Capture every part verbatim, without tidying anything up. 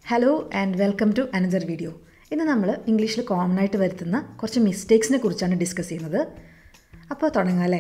Hello and welcome to another video. ഇന്ന് നമ്മൾ ഇംഗ്ലീഷിൽ കോമൺ ആയിട്ട് വരുത്തുന്ന കുറച്ച് മിസ്റ്റേക്സിനെ കുറിച്ചാണ് ഡിസ്കസ് ചെയ്യുന്നത്. അപ്പോൾ തുടങ്ങാമല്ലേ?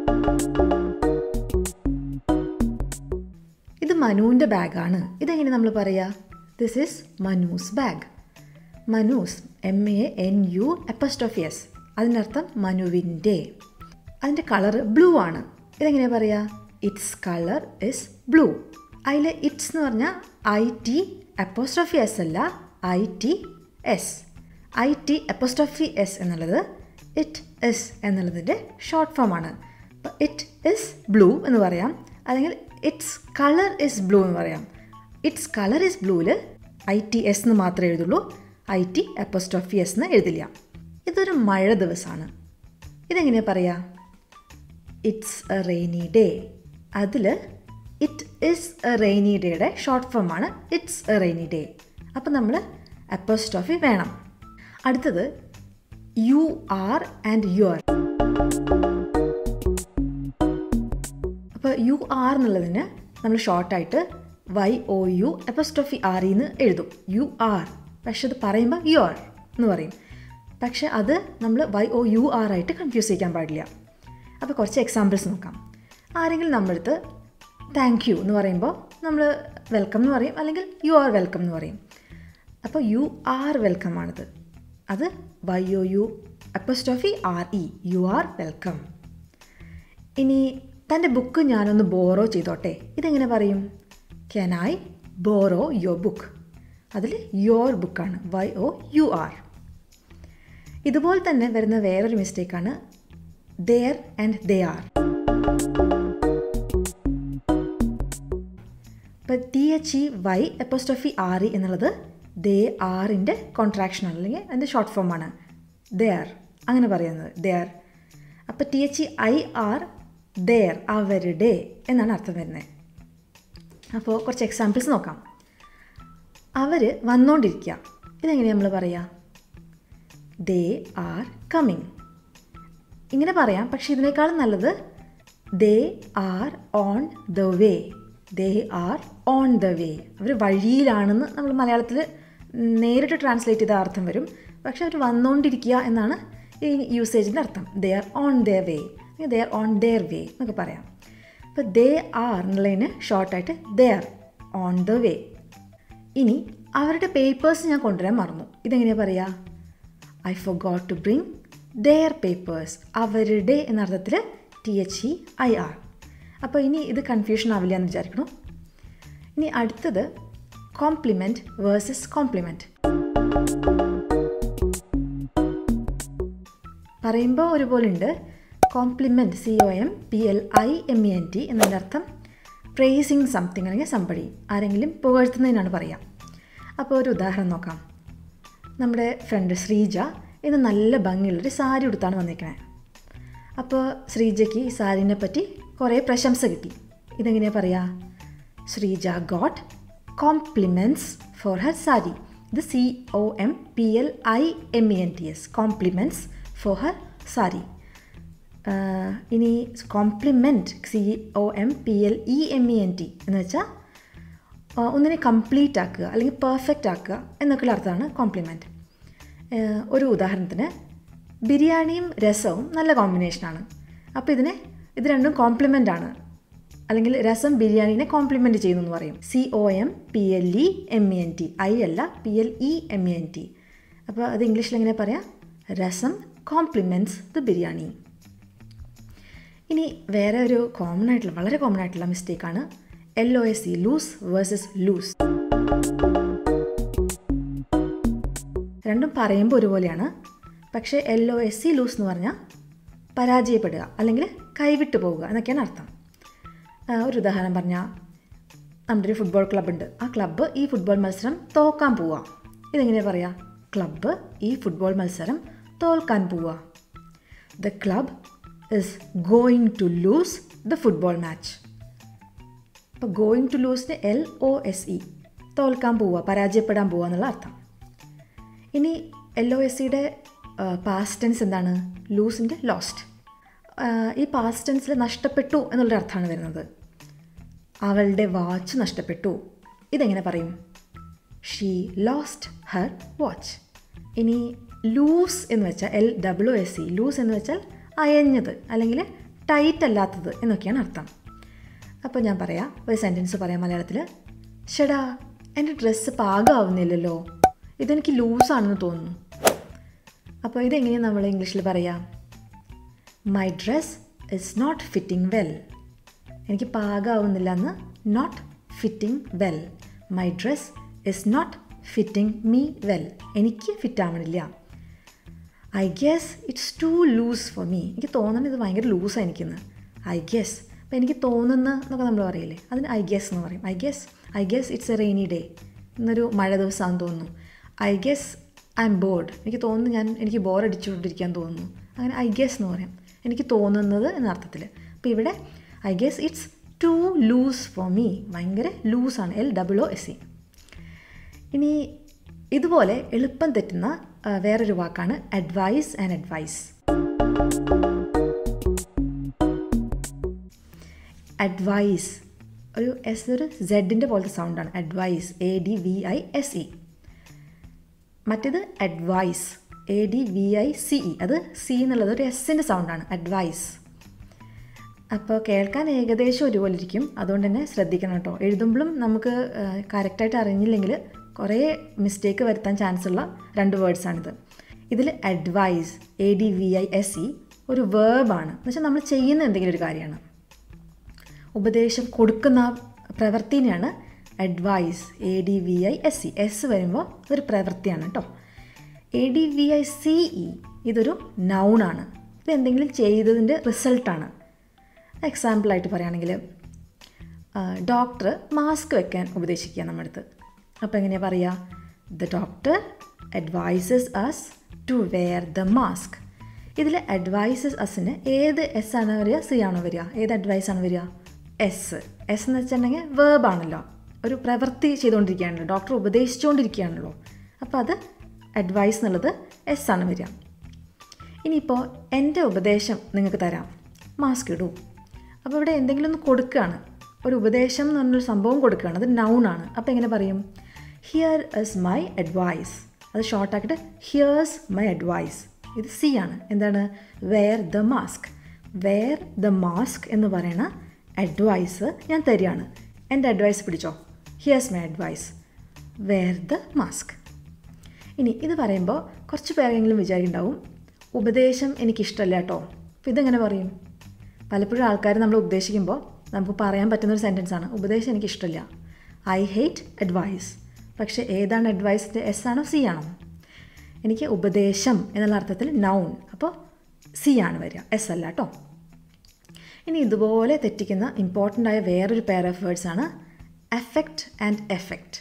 ഇത് മനുവിൻ്റെ ബാഗാണ്. ഇതെങ്ങനെ നമ്മൾ പറയുക? This is Manu's bag. Manu's, M A N U apostrophe S. അതിനർത്ഥം മനുവിൻ്റെ. അതിൻ്റെ കളറ് ബ്ലൂ ആണ്. ഇതെങ്ങനെയാണ് പറയുക? Its colour is blue. അതിൽ ഇറ്റ്സ് എന്ന് പറഞ്ഞാൽ ഐ ടി അപ്പോസ്ട്രോഫി എസ് അല്ല, I T S. I T apostrophe S എന്നുള്ളത് ഇറ്റ് ഇസ് എന്നുള്ളതിൻ്റെ ഷോർട്ട് ഫോമാണ്. അപ്പോൾ ഇറ്റ് ഇസ് ബ്ലൂ എന്ന് പറയാം, അല്ലെങ്കിൽ ഇറ്റ്സ് കളർ ഇസ് ബ്ലൂ എന്ന് പറയാം. ഇറ്റ്സ് കളർ ഇസ് ബ്ലൂവിൽ ഐ ടി എസ് എന്ന് മാത്രമേ എഴുതുള്ളൂ, ഐ ടി അപ്പോസ്ട്രോഫി എസ് എന്ന് എഴുതില്ല. ഇതൊരു മഴ ദിവസമാണ്. ഇതെങ്ങനെയാണ് പറയുക? It's a rainy day. അതിൽ ഇറ്റ് ഇസ് എ റെയിനി ഡേയുടെ ഷോർട്ട് ഫോമാണ് ഇറ്റ്സ് എ റെയിനി ഡേ. അപ്പം നമ്മൾ അപ്പോസ്ട്രോഫി വേണം. അടുത്തത് യു ആർ ആൻഡ് യുവർ. അപ്പോൾ യു ആർ എന്നുള്ളതിന് നമ്മൾ ഷോർട്ടായിട്ട് Y O U apostrophe R എന്ന് എഴുതും, യു ആർ. പക്ഷെ അത് പറയുമ്പോൾ യുവർ എന്ന് പറയും. പക്ഷെ അത് നമ്മൾ വൈ ഒ യു ആർ ആയിട്ട് കൺഫ്യൂസ് ചെയ്യാൻ പാടില്ല. അപ്പോൾ കുറച്ച് എക്സാമ്പിൾസ് നോക്കാം. ആരെങ്കിലും നമ്മളടുത്ത് താങ്ക് യു എന്ന് പറയുമ്പോൾ നമ്മൾ വെൽക്കം എന്ന് പറയും, അല്ലെങ്കിൽ യു ആർ വെൽക്കം എന്ന് പറയും. അപ്പോൾ യു ആർ വെൽക്കം ആണിത്. അത് Y O U apostrophe R E, you are welcome. ഇനി തൻ്റെ ബുക്ക് ഞാനൊന്ന് ബോറോ ചെയ്തോട്ടെ. ഇതെങ്ങനെ പറയും? Can I borrow your book. അതിൽ യുവർ ബുക്കാണ്, വൈ ഒ യു ആർ. ഇതുപോലെ തന്നെ വരുന്ന വേറൊരു മിസ്റ്റേക്കാണ് ദെയർ ആൻഡ് ദേ ആർ. ഇപ്പോൾ T H E Y apostrophe R E എന്നുള്ളത് ദേ ആറിൻ്റെ കോൺട്രാക്ഷനാണ്, അല്ലെങ്കിൽ അതിൻ്റെ ഷോർട്ട് ഫോമാണ് ദെയർ. അങ്ങനെ പറയുന്നത് ദെയർ. അപ്പോൾ T H E I R their, അവരുടെ എന്നാണ് അർത്ഥം വരുന്നത്. അപ്പോൾ കുറച്ച് എക്സാമ്പിൾസ് നോക്കാം. അവർ വന്നുകൊണ്ടിരിക്കുക. ഇതെങ്ങനെയാണ് നമ്മൾ പറയുക? They are coming. ഇങ്ങനെ പറയാം, പക്ഷേ ഇതിനേക്കാളും നല്ലത് they R on the way. They R on the way. അവർ വഴിയിലാണെന്ന് നമ്മൾ മലയാളത്തിൽ നേരിട്ട് ട്രാൻസ്ലേറ്റ് ചെയ്ത അർത്ഥം വരും. പക്ഷെ അവർ വന്നുകൊണ്ടിരിക്കുക എന്നാണ് ഈ യൂസേജിൻ്റെ അർത്ഥം. They R on their way, they R on their way എന്നൊക്കെ പറയാം. അപ്പോൾ ദേ ആർ എന്നുള്ളതിന് ഷോർട്ടായിട്ട് they are on the way. ഇനി അവരുടെ പേപ്പേഴ്സ് ഞാൻ കൊണ്ടുവരാൻ മറന്നു. ഇതെങ്ങനെയാണ് പറയുക? I forgot to bring their papers. അവരുടെ എന്ന അർത്ഥത്തിൽ T H E I R. അപ്പോൾ ഇനി ഇത് കൺഫ്യൂഷൻ ആവില്ല എന്ന് വിചാരിക്കണം. ഇനി അടുത്തത് കോംപ്ലിമെൻറ്റ് വേഴ്സസ് കോംപ്ലിമെൻറ്റ്. പറയുമ്പോൾ ഒരുപോലെ ഉണ്ട്. Compliment, C O M P L I M E N T എന്നതിൻ്റെ അർത്ഥം പ്രേസിങ് സംതിങ്, അല്ലെങ്കിൽ സംബടി, ആരെങ്കിലും പുകഴ്ത്തുന്നതിനാണ് പറയുക. അപ്പോൾ ഒരു ഉദാഹരണം നോക്കാം. നമ്മുടെ ഫ്രണ്ട് ശ്രീജ ഇന്ന് നല്ല ഭംഗിയുള്ളൊരു സാരി ഉടുത്താണ് വന്നിരിക്കണേ. അപ്പോൾ ശ്രീജയ്ക്ക് ഈ സാരീനെ പറ്റി കുറേ പ്രശംസ കിട്ടി. ഇതെങ്ങനെയാണ് പറയുക? Sreeja got compliments for her sari. ഇത് C O M P L I M E N T S, compliments for her sari. ഇനി complement, C O M P L E M E N T എന്ന് വെച്ചാൽ ഒന്നിനെ കംപ്ലീറ്റ് ആക്കുക, അല്ലെങ്കിൽ പെർഫെക്റ്റ് ആക്കുക എന്നൊക്കെയുള്ള അർത്ഥമാണ് കോംപ്ലിമെൻറ്റ്. ഒരു ഉദാഹരണത്തിന് ബിരിയാണിയും രസവും നല്ല കോമ്പിനേഷനാണ്. അപ്പോൾ ഇതിനെ ഇത് രണ്ടും കോംപ്ലിമെൻ്റ് ആണ്, അല്ലെങ്കിൽ രസം ബിരിയാണീനെ കോംപ്ലിമെൻറ്റ് ചെയ്യുന്നു എന്ന് പറയും. C O M P L E M E N T, I അല്ല, P L E M E N T. അപ്പോൾ അത് ഇംഗ്ലീഷിൽ എങ്ങനെ പറയാം? രസം കോംപ്ലിമെൻറ്റ്സ് ദ ബിരിയാണി. ഇനി വേറെ ഒരു കോമൺ ആയിട്ടുള്ള, വളരെ കോമൺ ആയിട്ടുള്ള മിസ്റ്റേക്കാണ് L O S E, lose versus loose. രണ്ടും പറയുമ്പോൾ ഒരുപോലെയാണ്. പക്ഷേ L O S C lose എന്ന് പറഞ്ഞാൽ പരാജയപ്പെടുക, അല്ലെങ്കിൽ കൈവിട്ടു പോവുക എന്നൊക്കെയാണ് അർത്ഥം. ഒരു ഉദാഹരണം പറഞ്ഞാൽ, നമ്മുടെ ഒരു ഫുട്ബോൾ ക്ലബ്ബുണ്ട്. ആ ക്ലബ്ബ് ഈ ഫുട്ബോൾ മത്സരം തോൽക്കാൻ പോവുക. ഇതെങ്ങനെയാണ് പറയുക? ക്ലബ്ബ് ഈ ഫുട്ബോൾ മത്സരം തോൽക്കാൻ പോവുക. The club is going to lose the football match. അപ്പോൾ ഗോയിങ് ടു ലൂസിന് എൽ ഒ എസ് ഇ, തോൽക്കാൻ പോവുക, പരാജയപ്പെടാൻ പോവുക എന്നുള്ള അർത്ഥം. ഇനി എൽ ഒ എസ് സിയുടെ പാസ്റ്റ് ടെൻസ് എന്താണ്? ലൂസിൻ്റെ ലോസ്റ്റ്. ഈ പാസ്റ്റ് ടെൻസിൽ നഷ്ടപ്പെട്ടു എന്നുള്ളൊരു അർത്ഥമാണ് വരുന്നത്. അവളുടെ വാച്ച് നഷ്ടപ്പെട്ടു. ഇതെങ്ങനെ പറയും? She lost her watch. ഇനി ലൂസ് എന്ന് വെച്ചാൽ L W S E, loose എന്ന് വെച്ചാൽ അയഞ്ഞത് അല്ലെങ്കിൽ ടൈറ്റ് അല്ലാത്തത് എന്നൊക്കെയാണ് അർത്ഥം. അപ്പോൾ ഞാൻ പറയാം, ഒരു സെൻറ്റൻസ് പറയാം മലയാളത്തിൽ. ഷെടാ, എൻ്റെ ഡ്രസ്സ് പാകമാവുന്നില്ലല്ലോ, ഇതെനിക്ക് ലൂസാണെന്ന് തോന്നുന്നു. അപ്പോൾ ഇതെങ്ങനെയാണ് നമ്മൾ ഇംഗ്ലീഷിൽ പറയാം? My dress is not fitting well. എനിക്ക് പാകമാവുന്നില്ല എന്ന് not fitting well. My dress is not fitting me well. എനിക്ക് ഫിറ്റ് ആവണില്ല. I guess it's too loose for me. എനിക്ക് തോന്നുന്നത് ഇത് ഭയങ്കര ലൂസാണ് എനിക്കിന്ന്. I guess. അപ്പോൾ എനിക്ക് തോന്നുന്ന എന്നൊക്കെ നമ്മൾ പറയില്ലേ, അതിന് ഐ ഗെസ് എന്ന് പറയും. I guess I guess it's a rainy day. ഇന്നൊരു മഴ ദിവസമാണെന്ന് തോന്നുന്നു. I guess I am bored. എനിക്ക് തോന്നുന്നു ഞാൻ എനിക്ക് ബോർ അടിച്ചുകൊണ്ടിരിക്കാൻ തോന്നുന്നു. അങ്ങനെ ഐ ഗെസ് എന്ന് പറയാം, എനിക്ക് തോന്നുന്നത് എന്ന അർത്ഥത്തിൽ. അപ്പോൾ ഇവിടെ I guess it's too loose for me. ഭയങ്കര ലൂസാണ്, എൽ ഡബ്ല്യു എസ് ഇ. ഇനി ഇതുപോലെ എളുപ്പം തെറ്റുന്ന വേറൊരു വാക്കാണ് അഡ്വൈസ് ആൻഡ് അഡ്വൈസ്. അഡ്വൈസ് ഒരു എസ് ഒരു സെഡിൻ്റെ പോലത്തെ സൗണ്ടാണ്. Advise, A D V I S E. മറ്റേത് advice, A D V I C E. അത് സി എന്നുള്ളത് ഒരു എസിൻ്റെ സൗണ്ടാണ്, അഡ്വൈസ്. അപ്പോൾ കേൾക്കാൻ ഏകദേശം ഒരുപോലെ ഇരിക്കും, അതുകൊണ്ട് തന്നെ ശ്രദ്ധിക്കണം കേട്ടോ. എഴുതുമ്പോഴും നമുക്ക് കറക്റ്റായിട്ട് അറിഞ്ഞില്ലെങ്കിൽ കുറേ മിസ്റ്റേക്ക് വരുത്താൻ ചാൻസ് ഉള്ള രണ്ട് വേർഡ്സാണിത്. ഇതിൽ advise, A D V I S E ഒരു വേർബാണ്. എന്ന് വെച്ചാൽ നമ്മൾ ചെയ്യുന്ന എന്തെങ്കിലും ഒരു കാര്യമാണ്. ഉപദേശം കൊടുക്കുന്ന പ്രവൃത്തിനെയാണ് advise, A D V I S E. S വരുമ്പോൾ അതൊരു പ്രവൃത്തിയാണ് കേട്ടോ. A D V I C E ഇതൊരു നൗണാണ്. ഇത് എന്തെങ്കിലും ചെയ്തതിൻ്റെ റിസൾട്ടാണ്. എക്സാമ്പിളായിട്ട് പറയുകയാണെങ്കിൽ ഡോക്ടർ മാസ്ക് വെക്കാൻ ഉപദേശിക്കുക നമ്മുടെ അടുത്ത്. അപ്പോൾ എങ്ങനെയാണ് പറയുക? The doctor advises us to wear the mask. ഇതിൽ അഡ്വൈസസ് അസിന് ഏത് എസ് ആണ് വരിക, സി ആണോ വരിക? ഏത് അഡ്വൈസാണ് വരിക? എസ്. എസ് എന്ന് വെച്ചിട്ടുണ്ടെങ്കിൽ വേർബാണല്ലോ, ഒരു പ്രവൃത്തി ചെയ്തുകൊണ്ടിരിക്കുകയാണല്ലോ, ഡോക്ടർ ഉപദേശിച്ചുകൊണ്ടിരിക്കുകയാണല്ലോ. അപ്പോൾ അത് അഡ്വൈസ് എന്നുള്ളത് എസ് ആണ് വരിക. ഇനിയിപ്പോൾ എൻ്റെ ഉപദേശം നിങ്ങൾക്ക് തരാം, മാസ്ക് ഇടൂ. അപ്പോൾ ഇവിടെ എന്തെങ്കിലും ഒന്ന് കൊടുക്കുകയാണ്, ഒരു ഉപദേശം എന്ന് പറഞ്ഞൊരു സംഭവം കൊടുക്കുകയാണ്, അത് നൗണാണ്. അപ്പോൾ എങ്ങനെ പറയും? Here is my advice. അത് ഷോർട്ടാക്കിയിട്ട് ഹിയേഴ്സ് മൈ അഡ്വൈസ്. ഇത് സി ആണ്. എന്താണ്? Wear the mask. Wear the mask എന്ന് പറയുന്ന അഡ്വൈസ് ഞാൻ തരികയാണ്. എൻ്റെ അഡ്വൈസ് പിടിച്ചോ, here's my advice, wear the mask. ഇനി ഇത് പറയുമ്പോൾ കുറച്ച് പേരെങ്കിലും വിചാരിക്കുന്നുണ്ടാവും ഉപദേശം എനിക്കിഷ്ടമല്ല കേട്ടോ. അപ്പോൾ ഇതെങ്ങനെ പറയും? പലപ്പോഴും ആൾക്കാർ നമ്മൾ ഉപദേശിക്കുമ്പോൾ നമുക്ക് പറയാൻ പറ്റുന്നൊരു സെൻറ്റൻസാണ്, ഉപദേശം എനിക്കിഷ്ടമില്ല, ഐ ഹേറ്റ് അഡ്വൈസ്. പക്ഷേ ഏതാണ് അഡ്വൈസിൻ്റെ, എസ് ആണോ സി ആണോ? എനിക്ക് ഉപദേശം എന്നുള്ള അർത്ഥത്തിൽ നൗൺ, അപ്പോൾ സി ആണ് വരിക, എസ് അല്ല കേട്ടോ. ഇനി ഇതുപോലെ തെറ്റിക്കുന്ന ഇമ്പോർട്ടൻ്റ് ആയ വേറൊരു പെയർ ഓഫ് വേർഡ്സ് ആണ് അഫക്റ്റ് ആൻഡ് എഫക്റ്റ്.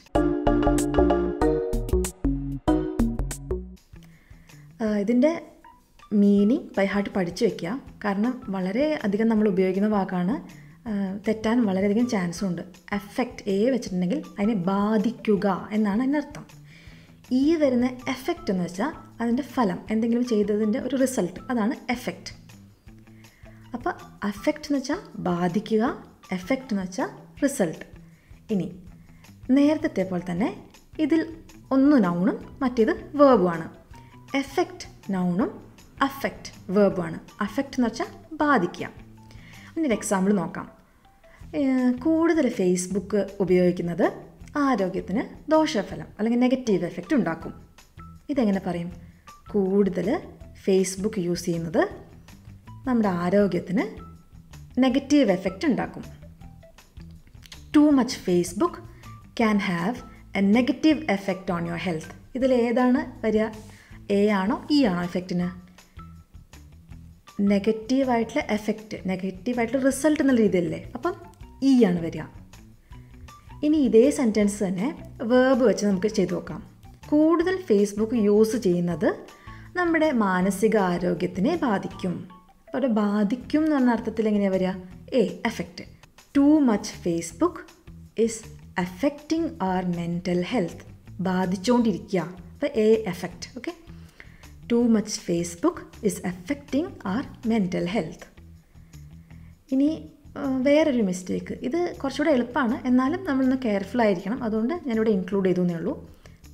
ഇതിൻ്റെ മീനിങ് ബൈ ഹാർട്ട് പഠിച്ചു വയ്ക്കുക, കാരണം വളരെ അധികം നമ്മൾ ഉപയോഗിക്കുന്ന വാക്കാണ്, തെറ്റാൻ വളരെയധികം ചാൻസും ഉണ്ട്. എഫക്റ്റ് എ വെച്ചിട്ടുണ്ടെങ്കിൽ അതിനെ ബാധിക്കുക എന്നാണ് അതിൻ്റെ അർത്ഥം. ഈ വരുന്ന എഫക്റ്റ് എന്ന് വെച്ചാൽ അതിൻ്റെ ഫലം, എന്തെങ്കിലും ചെയ്തതിൻ്റെ ഒരു റിസൾട്ട്, അതാണ് എഫക്റ്റ്. അപ്പോൾ അഫക്റ്റ് എന്ന് വെച്ചാൽ ബാധിക്കുക, എഫക്റ്റ് എന്ന് വെച്ചാൽ റിസൾട്ട്. ഇനി നേരത്തെ പോലെ തന്നെ ഇതിൽ ഒന്ന് നൗണും മറ്റേത് വേർബുമാണ്. എഫക്റ്റ് നൗണും അഫക്റ്റ് വേർബുമാണ്. അഫക്റ്റ് എന്ന് വെച്ചാൽ ബാധിക്കുക. ഇനി ഒരു എക്സാമ്പിൾ നോക്കാം. കൂടുതൽ ഫേസ്ബുക്ക് ഉപയോഗിക്കുന്നത് ആരോഗ്യത്തിന് ദോഷഫലം അല്ലെങ്കിൽ നെഗറ്റീവ് എഫക്റ്റ് ഉണ്ടാക്കും. ഇതെങ്ങനെ പറയും? കൂടുതൽ ഫേസ്ബുക്ക് യൂസ് ചെയ്യുന്നത് നമ്മുടെ ആരോഗ്യത്തിന് നെഗറ്റീവ് എഫക്റ്റ് ഉണ്ടാക്കും. Too much Facebook can have a negative effect on your health. ഇതിലേതാണ് വരിക? എ ആണോ ഇ ആണോ എഫക്റ്റിന്? നെഗറ്റീവായിട്ടുള്ള എഫക്റ്റ്, നെഗറ്റീവായിട്ടുള്ള റിസൾട്ട് എന്നുള്ള രീതിയല്ലേ, അപ്പം ഇ ആണ് വരിക. ഇനി ഇതേ സെൻറ്റൻസ് തന്നെ വേർബ് വെച്ച് നമുക്ക് ചെയ്തു നോക്കാം. കൂടുതൽ ഫേസ്ബുക്ക് യൂസ് ചെയ്യുന്നത് നമ്മുടെ മാനസിക ആരോഗ്യത്തിനെ ബാധിക്കും. അപ്പോൾ അവിടെ ബാധിക്കും എന്ന് പറഞ്ഞ അർത്ഥത്തിൽ എങ്ങനെയാണ് വരിക? A effect. Too much Facebook is affecting our mental health. ബാധിച്ചുകൊണ്ടിരിക്കുക, അപ്പോൾ a effect. Okay, too much Facebook is affecting our mental health. ഇനി വേറൊരു മിസ്റ്റേക്ക്, ഇത് കുറച്ചുകൂടെ എളുപ്പമാണ്, എന്നാലും നമ്മളൊന്ന് കെയർഫുൾ ആയിരിക്കണം, അതുകൊണ്ട് ഞാനിവിടെ ഇൻക്ലൂഡ് ചെയ്തു എന്നേ ഉള്ളൂ.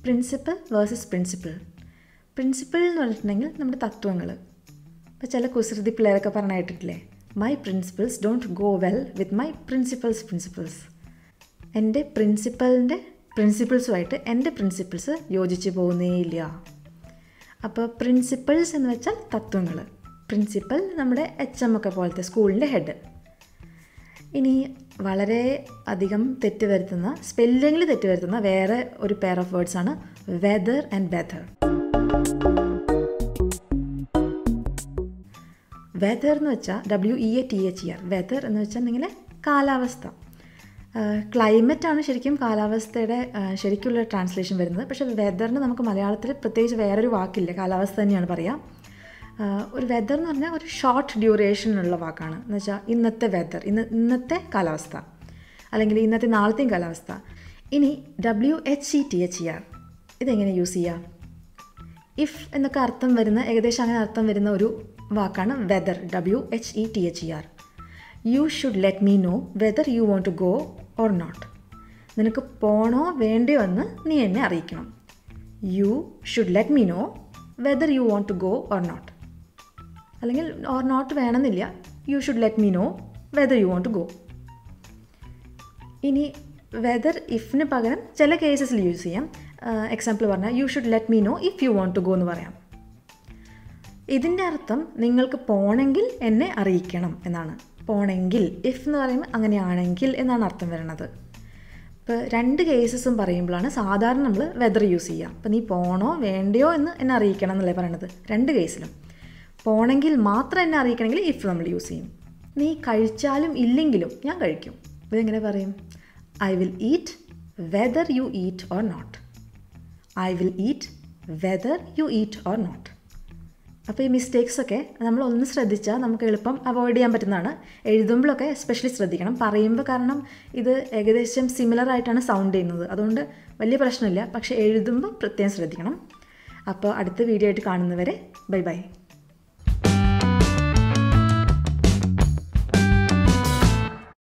Principal versus principle. പ്രിൻസിപ്പിൾ എന്ന് പറഞ്ഞിട്ടുണ്ടെങ്കിൽ നമ്മുടെ തത്വങ്ങൾ. ഇപ്പോൾ ചില കുസൃതി പിള്ളേരൊക്കെ പറഞ്ഞിട്ടില്ലേ, my principles don't go well with my principals principles. എൻ്റെ പ്രിൻസിപ്പലിൻ്റെ പ്രിൻസിപ്പിൾസുമായിട്ട് എൻ്റെ പ്രിൻസിപ്പിൾസ് യോജിച്ച് പോകുന്നേയില്ല. അപ്പോൾ പ്രിൻസിപ്പിൾസ് എന്ന് വെച്ചാൽ തത്വങ്ങൾ. പ്രിൻസിപ്പൽ നമ്മുടെ എച്ച് എം ഒക്കെ പോലത്തെ സ്കൂളിൻ്റെ ഹെഡ്. ഇനി വളരെ അധികം തെറ്റ് വരുത്തുന്ന, സ്പെല്ലിങ്ങിൽ തെറ്റ് വരുത്തുന്ന വേറെ ഒരു പെയർ ഓഫ് വേർഡ്സാണ് വെദർ ആൻഡ് ബെതർ. വെദർ എന്ന് വെച്ചാൽ W E A T H E R. Weather എന്ന് വെച്ചിട്ടുണ്ടെങ്കിൽ കാലാവസ്ഥ. ക്ലൈമറ്റാണ് ശരിക്കും കാലാവസ്ഥയുടെ ശരിക്കുള്ള ട്രാൻസ്ലേഷൻ വരുന്നത്. പക്ഷേ വെദറിന് നമുക്ക് മലയാളത്തിൽ പ്രത്യേകിച്ച് വേറൊരു വാക്കില്ല, കാലാവസ്ഥ തന്നെയാണ് പറയുക. ഒരു വെദർ എന്ന് പറഞ്ഞാൽ ഒരു ഷോർട്ട് ഡ്യൂറേഷനുള്ള വാക്കാണ്. എന്ന് വെച്ചാൽ ഇന്നത്തെ വെദർ, ഇന്ന് ഇന്നത്തെ കാലാവസ്ഥ, അല്ലെങ്കിൽ ഇന്നത്തെ നാളത്തെയും കാലാവസ്ഥ. ഇനി W H E T H E R ഇതെങ്ങനെ യൂസ് ചെയ്യുക? ഇഫ് എന്നൊക്കെ അർത്ഥം വരുന്ന, ഏകദേശം അങ്ങനെ അർത്ഥം വരുന്ന ഒരു വാക്കാണ് whether. W H E T H E R. You should let me know whether you want to go or not. നിനക്ക് പോണോ വേണ്ടയോ എന്ന് നീ എന്നെ അറിയിക്കണം. You should let me know whether you want to go or not. അല്ലെങ്കിൽ or not വേണമെന്നില്ല, you should let me know whether you want to go. ഇനി വെദർ ഇഫിന് പകരം ചില കേസസിൽ യൂസ് ചെയ്യാം. എക്സാമ്പിൾ പറഞ്ഞാൽ you should let me know if you want to go എന്ന് പറയാം. ഇതിൻ്റെ അർത്ഥം നിങ്ങൾക്ക് പോണെങ്കിൽ എന്നെ അറിയിക്കണം എന്നാണ്. പോണെങ്കിൽ, ഇഫ് എന്ന് പറയുമ്പോൾ അങ്ങനെയാണെങ്കിൽ എന്നാണ് അർത്ഥം വരുന്നത്. ഇപ്പോൾ രണ്ട് കേസസും പറയുമ്പോഴാണ് സാധാരണ നമ്മൾ വെദർ യൂസ് ചെയ്യുക. അപ്പോൾ നീ പോണോ വേണ്ടയോ എന്ന് എന്നെ അറിയിക്കണം എന്നല്ലേ പറയണത്. രണ്ട് കേസിലും പോണെങ്കിൽ മാത്രം എന്നെ അറിയിക്കണമെങ്കിൽ ഇഫ് നമ്മൾ യൂസ് ചെയ്യും. നീ കഴിച്ചാലും ഇല്ലെങ്കിലും ഞാൻ കഴിക്കും. ഇതെങ്ങനെ പറയും? I will eat whether you eat or not. I will eat whether you eat or not. അപ്പോൾ ഈ മിസ്റ്റേക്സൊക്കെ നമ്മൾ ഒന്ന് ശ്രദ്ധിച്ചാൽ നമുക്ക് എളുപ്പം അവോയ്ഡ് ചെയ്യാൻ പറ്റുന്നതാണ്. എഴുതുമ്പോഴൊക്കെ എസ്പെഷ്യലി ശ്രദ്ധിക്കണം. പറയുമ്പോൾ കാരണം ഇത് ഏകദേശം സിമിലർ ആയിട്ടാണ് സൗണ്ട് ചെയ്യുന്നത്, അതുകൊണ്ട് വലിയ പ്രശ്നമില്ല. പക്ഷേ എഴുതുമ്പോൾ പ്രത്യേകം ശ്രദ്ധിക്കണം. അപ്പോൾ അടുത്ത വീഡിയോ ആയിട്ട് കാണുന്നവരെ ബൈ ബൈ.